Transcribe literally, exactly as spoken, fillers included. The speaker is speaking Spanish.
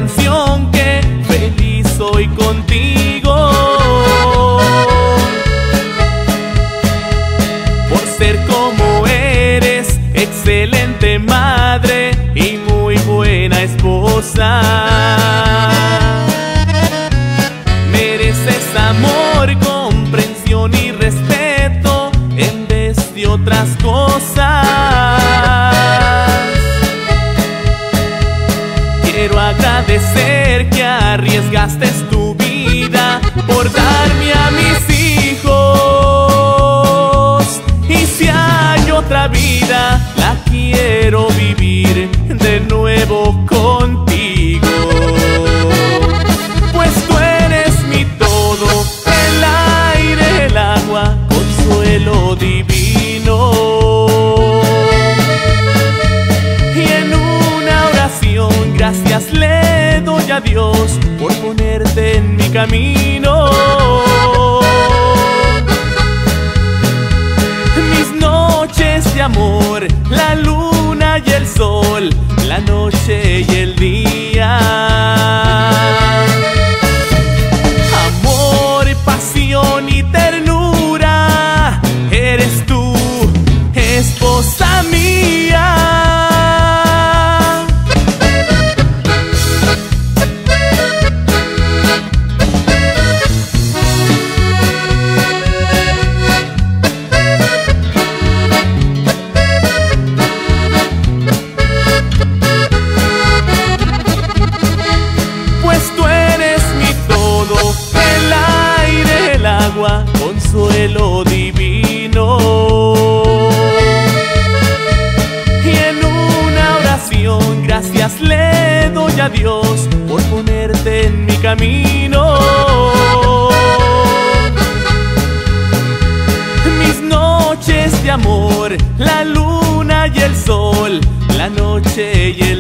canción que feliz soy contigo, por ser como eres, excelente madre y muy buena esposa. Mereces amor, comprensión y respeto en vez de otras cosas. Quiero agradecer que arriesgaste tu vida por darme a mis hijos. Y si hay otra vida, la quiero vivir de nuevo contigo. Pues tú eres mi todo, el aire, el agua, consuelo divino. Y en una oración gracias le doy a Dios por ponerte en mi camino. Mis noches de amor, la luna y el sol, la noche y el día. Amor, pasión y ternura, eres tú, esposa mía. Consuelo divino. Y en una oración gracias le doy a Dios por ponerte en mi camino. Mis noches de amor, la luna y el sol, la noche y el